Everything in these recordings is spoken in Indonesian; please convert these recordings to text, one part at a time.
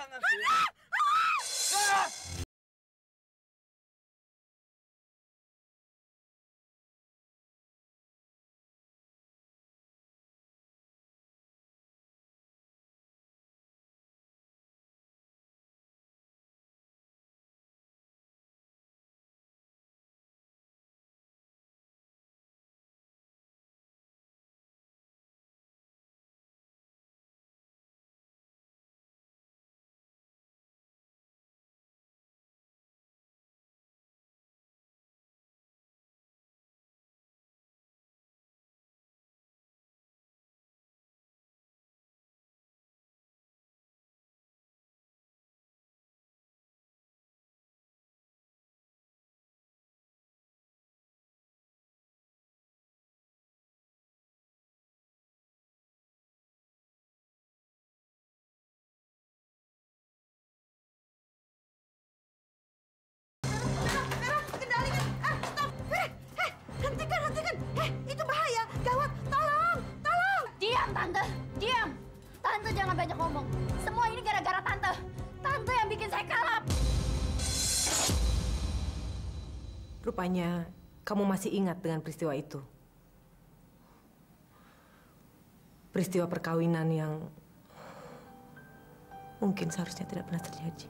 Jangan sih. Itu bahaya, gawat, tolong, tolong. Diam, Tante, diam. Tante jangan banyak ngomong. Semua ini gara-gara Tante. Tante yang bikin saya kalap. Rupanya kamu masih ingat dengan peristiwa itu. Peristiwa perkawinan yang mungkin seharusnya tidak pernah terjadi.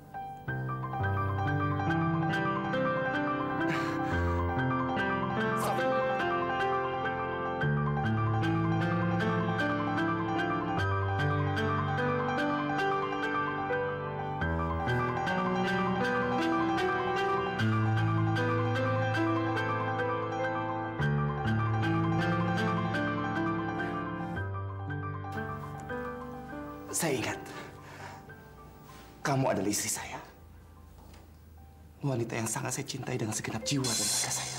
Saya ingat, kamu adalah istri saya. Wanita yang sangat saya cintai dengan segenap jiwa dan raga saya.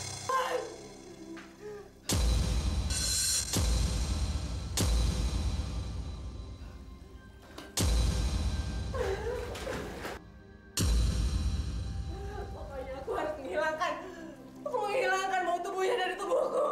Pokoknya aku harus menghilangkan bau tubuhnya dari tubuhku.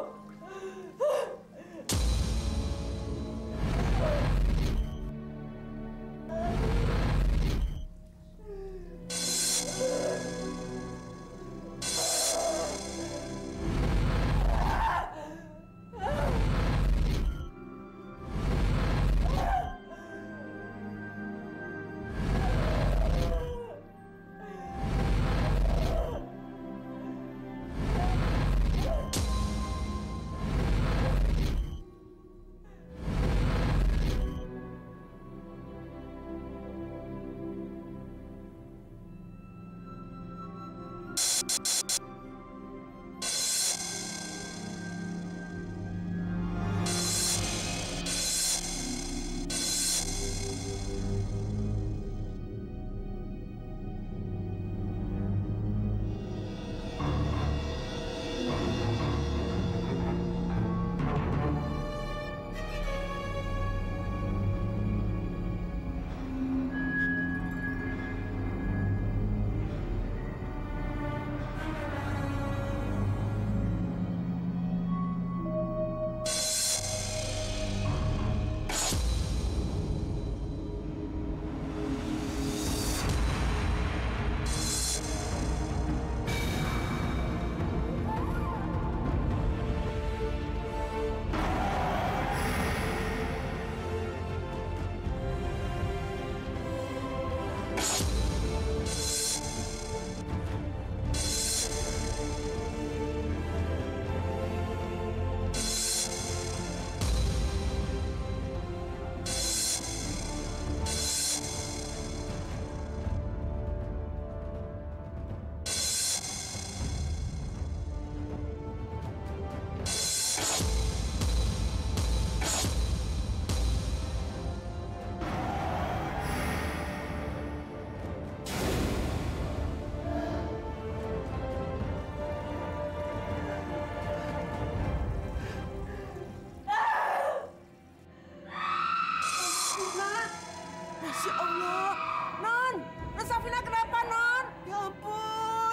Masya Allah. Non Safina kenapa, Non? Ya ampun.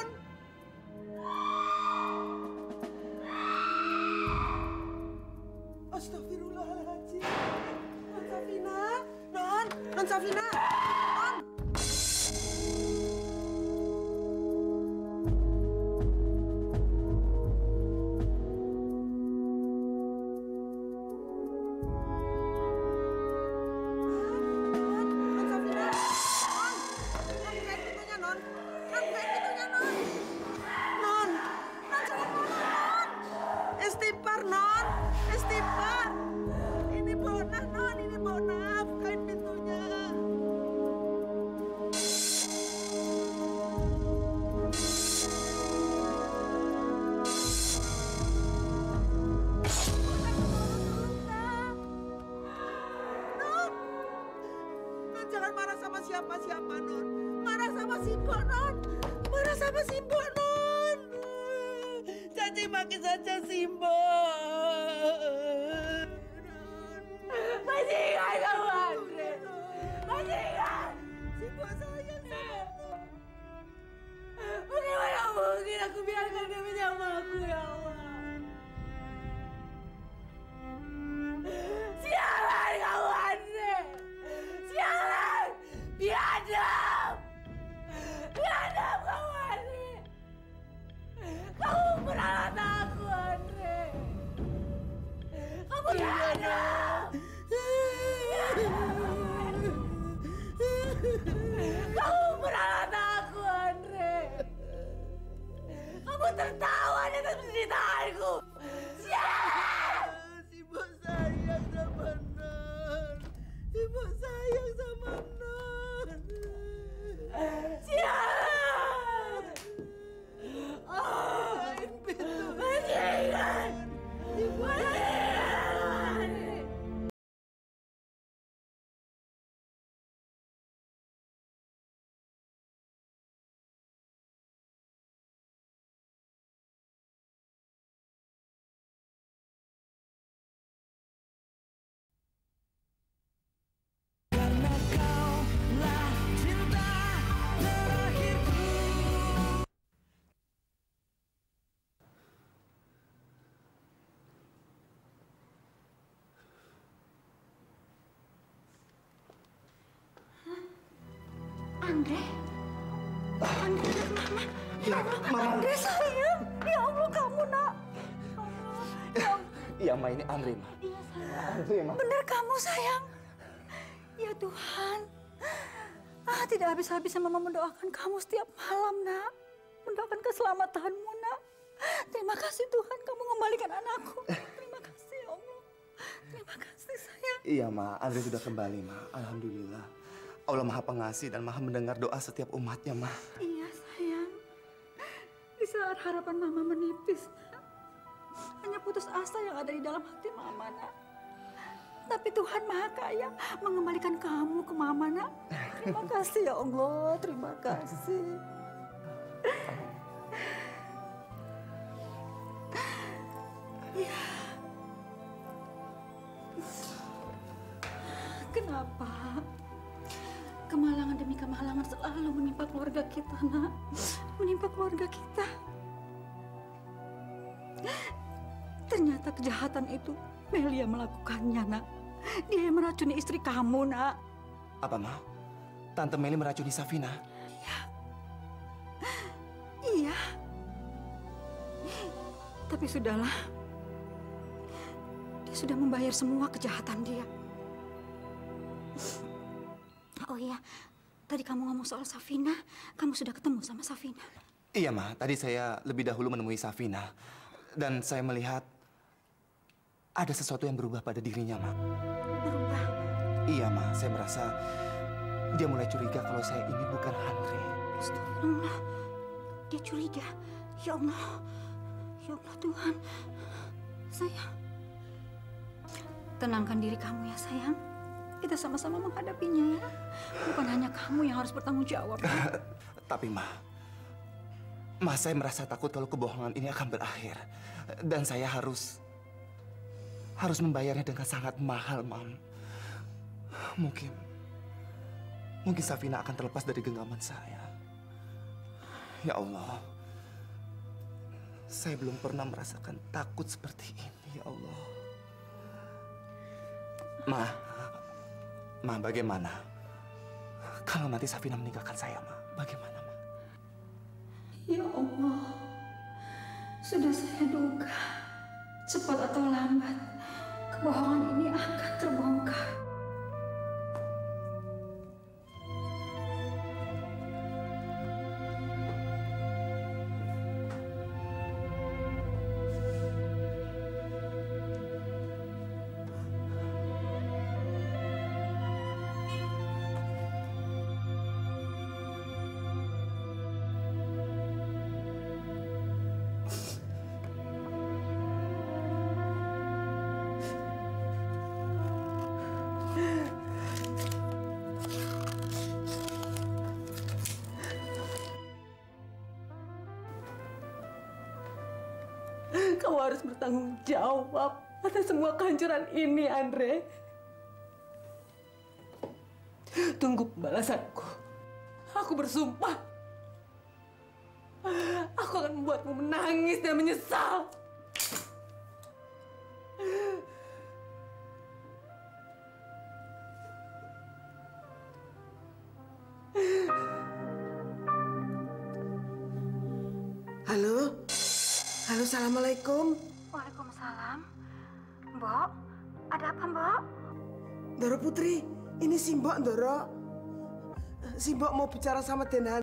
Astagfirullahaladzim. Non Safina. Non Safina. Non. Mbok Non. Marah sama si Mbok Non. Cacing maki saja si Mbok. Masih ingat kamu, Andre? Masih ingat? Si Mbok sayang sama Non. Bagaimana mungkin aku biarkan dia menyama aku, ya Allah? Sialan kamu, Andre! Sialan! Biadab! Biadab kamu, Andre! Kamu memperalat aku, Andre! Kamu biadab! Kamu memperalat aku, Andre! Kamu tertawa dengan penderitaanku! Sialan! Si Mbok sayang sama Non. Si Mbok sayang sama Non. Sialan! Oh, masih ingat! Masih ingat! Andre? Andre, Mama. Ya, Mama. Andre sayang. Ya Allah, kamu nak. Ya Allah. Iya, Ma, ini Andre, Ma. Iya sayang. Andre, Ma. Benar kamu sayang. Ya Tuhan. Tidak habis-habisnya Mama mendoakan kamu setiap malam, nak. Mendoakan keselamatanmu, nak. Terima kasih Tuhan, kamu mengembalikan anakku. Terima kasih, ya Allah. Terima kasih, sayang. Iya, Ma. Andre sudah kembali, Ma. Alhamdulillah. Allah Maha Pengasih dan Maha mendengar doa setiap umatnya, Ma. Iya, sayang. Di saat harapan Mama menipis, nak. Hanya putus asa yang ada di dalam hati Mama, nak. Tapi Tuhan Maha Kaya mengembalikan kamu ke Mama, nak. Terima kasih ya Allah, terima kasih. Ya. Kenapa? Kemalangan demi kemalangan selalu menimpa keluarga kita, nak. Menimpa keluarga kita. Ternyata kejahatan itu Melia melakukannya, nak. Dia yang meracuni istri kamu, nak. Apa, Ma? Tante Meli meracuni Safina? Iya. Tapi sudahlah. Dia sudah membayar semua kejahatan dia. Oh iya, tadi kamu ngomong soal Safina. Kamu sudah ketemu sama Safina? Iya, Ma. Tadi saya lebih dahulu menemui Safina. Dan saya melihat ada sesuatu yang berubah pada dirinya, Ma. Berubah? Iya, Ma. Saya merasa dia mulai curiga kalau saya ini bukan Andre. Astagfirullah. Dia curiga. Ya Allah. Ya Allah Tuhan. Sayang. Tenangkan diri kamu ya, sayang. Kita sama-sama menghadapinya ya. Bukan hanya kamu yang harus bertanggung jawab. Tapi, Ma, saya merasa takut kalau kebohongan ini akan berakhir. Dan saya harus membayarnya dengan sangat mahal, Mam. Mungkin Safina akan terlepas dari genggaman saya. Ya Allah, saya belum pernah merasakan takut seperti ini, ya Allah. Ma, bagaimana? Kalau nanti Safina meninggalkan saya, Ma, bagaimana, Ma? Ya Allah, sudah saya duga, cepat atau lambat, kebohongan ini akan terbongkar. Kamu harus bertanggung jawab atas semua kehancuran ini, Andre. Tunggu pembalasanku. Aku bersumpah. Aku akan membuatmu menangis dan menyesal. Halo? Halo, Assalamualaikum. Waalaikumsalam. Mbok, ada apa, Mbok? Ndoro Putri, ini si Mbok, Ndoro. Si Mbok mau bicara sama Den.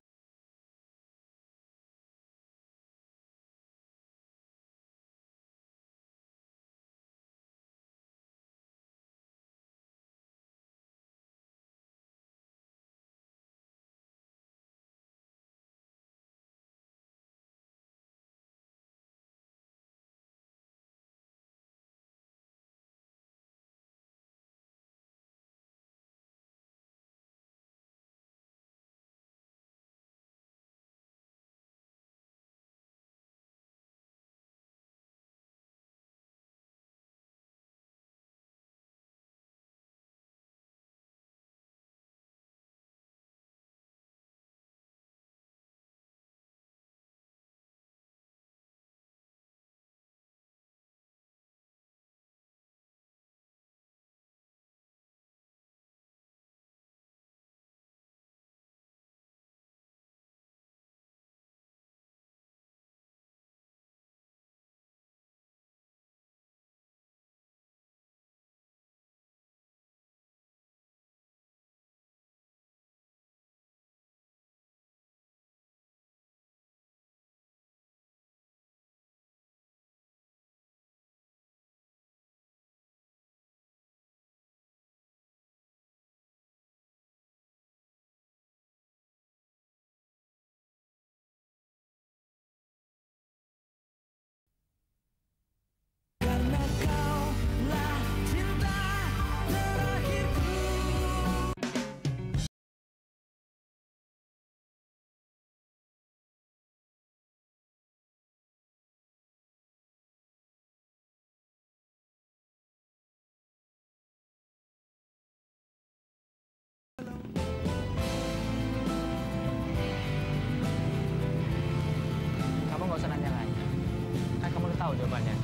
Kamu nggak usah nanya lagi. Kan kamu udah tahu jawabannya.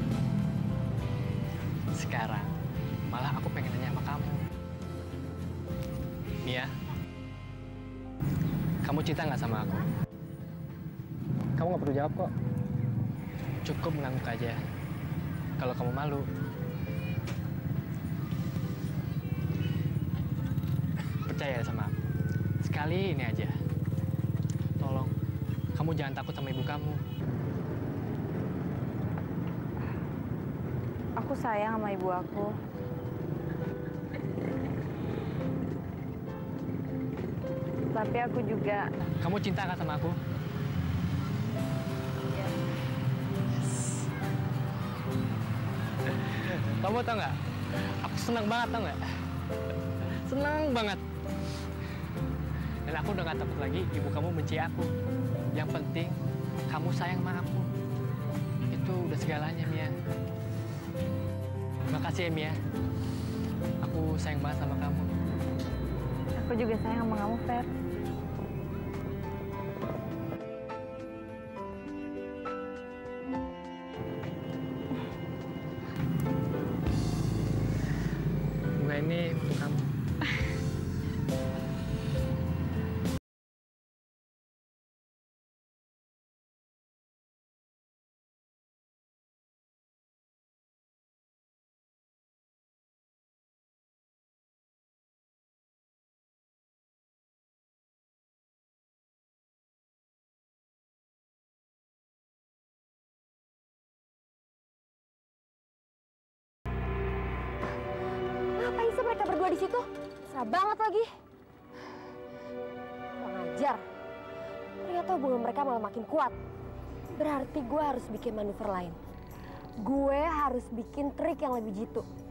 Sekarang, malah aku pengen nanya sama kamu. Mia, kamu cinta nggak sama aku? Kamu nggak perlu jawab kok. Cukup mengangguk aja. Kalau kamu malu, percaya sama aku. Sekali ini aja. Tolong, kamu jangan takut sama ibu kamu. Aku sayang sama ibu aku. Tapi aku juga... Kamu cinta nggak sama aku? Kamu tau nggak? Aku senang banget, tau nggak? Senang banget. Dan aku udah nggak takut lagi ibu kamu benci aku. Yang penting kamu sayang sama aku. Itu udah segalanya, Mia. Makasih ya, Mia. Aku sayang banget sama kamu. Aku juga sayang sama kamu, Fer. Bunga ini untuk kamu. Ngapain sih mereka berdua di situ? Serah banget lagi. Kurang ajar. Ternyata hubungan mereka malah makin kuat. Berarti gue harus bikin manuver lain. Gue harus bikin trik yang lebih jitu.